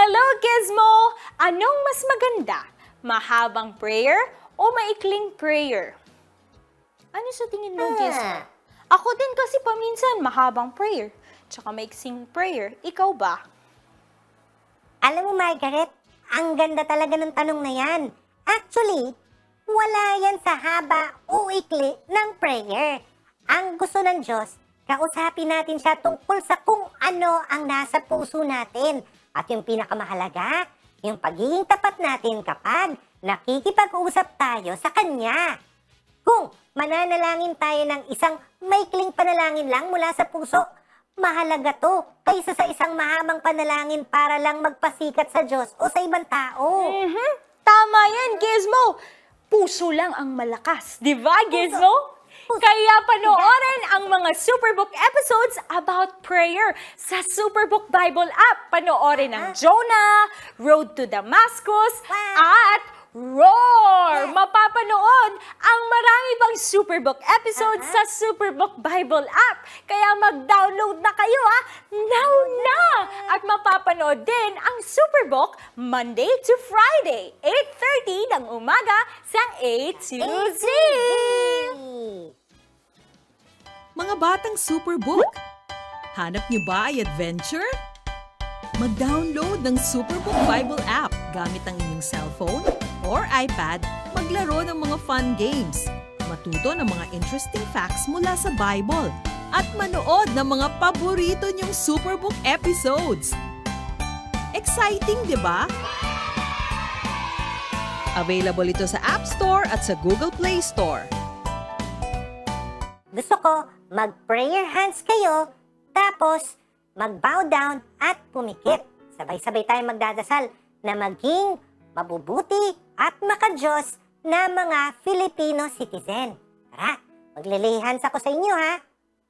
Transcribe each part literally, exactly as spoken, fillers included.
Hello, Gizmo! Anong mas maganda? Mahabang prayer o maikling prayer? Ano sa tingin mo, Gizmo? Ako din kasi paminsan mahabang prayer, tsaka maiksing prayer. Ikaw ba? Alam mo, Margaret, ang ganda talaga ng tanong na yan. Actually, wala yan sa haba o ikli ng prayer. Ang gusto ng Diyos, kausapin natin siya tungkol sa kung ano ang nasa puso natin. At yung pinakamahalaga, yung pagiging tapat natin kapag nakikipag-usap tayo sa Kanya. Kung mananalangin tayo ng isang maikling panalangin lang mula sa puso, mahalaga to kaysa sa isang mahabang panalangin para lang magpasikat sa Diyos o sa ibang tao. Mm-hmm. Tama yan, Gizmo! Puso lang ang malakas, di ba, Gizmo? Puso. Kaya panoorin ang mga Superbook episodes about prayer sa Superbook Bible app. Panoorin ang Jonah, Road to Damascus, wow. at Roar! Mapapanood ang marami pang Superbook episodes uh-huh. sa Superbook Bible app. Kaya mag-download na kayo ha! Now na! At mapapanood din ang Superbook Monday to Friday, eight thirty ng umaga sa A to Z! Mga batang Superbook, hanap niyo ba ay adventure? Mag-download ng Superbook Bible app gamit ang inyong cellphone or iPad, maglaro ng mga fun games, matuto ng mga interesting facts mula sa Bible, at manood ng mga paborito niyong Superbook episodes. Exciting, di ba? Available ito sa App Store at sa Google Play Store. Gusto ko mag-prayer hands kayo, tapos mag-bow down at pumikit. Sabay-sabay tayong magdadasal na maging mabubuti at maka-Diyos na mga Filipino citizen. Tara, maglilihands ako sa inyo ha.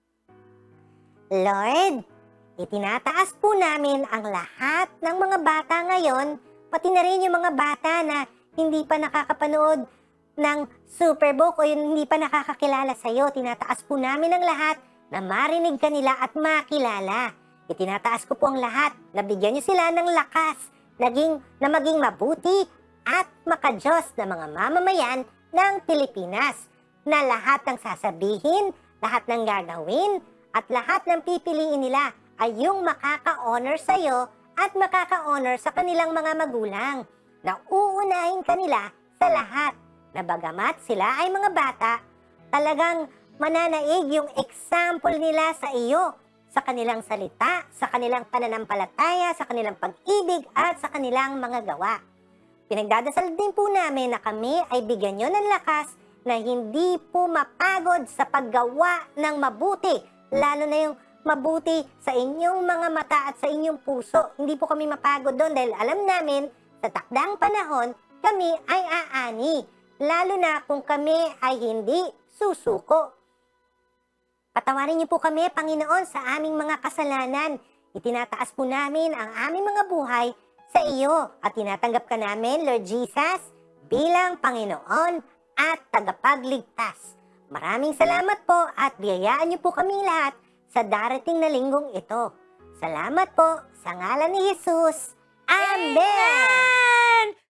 Lord, itinataas po namin ang lahat ng mga bata ngayon, pati na rin yung mga bata na hindi pa nakakapanood ng Superbook o yung hindi pa nakakakilala sa iyo. Tinataas po namin ang lahat na marinig kanila at makilala. Itinataas ko po ang lahat na bigyan niyo sila ng lakas naging, na maging mabuti at maka-Diyos na mga mamamayan ng Pilipinas, na lahat ng sasabihin, lahat ng gagawin, at lahat ng pipiliin nila ay yung makaka-honor sa iyo at makaka-honor sa kanilang mga magulang, na uunahin kanila sa lahat, na bagamat sila ay mga bata, talagang mananaig yung example nila sa iyo, sa kanilang salita, sa kanilang pananampalataya, sa kanilang pag-ibig, at sa kanilang mga gawa. Pinagdadasal din po namin na kami ay bigyan nyo ng lakas na hindi po mapagod sa paggawa ng mabuti, lalo na yung mabuti sa inyong mga mata at sa inyong puso. Hindi po kami mapagod doon dahil alam namin sa takdang panahon kami ay aani, lalo na kung kami ay hindi susuko. Patawarin niyo po kami, Panginoon, sa aming mga kasalanan. Itinataas po namin ang aming mga buhay sa iyo at tinatanggap ka namin, Lord Jesus, bilang Panginoon at tagapagligtas. Maraming salamat po at biyayaan niyo po kaming lahat sa darating na linggong ito. Salamat po sa ngalan ni Jesus. Amen!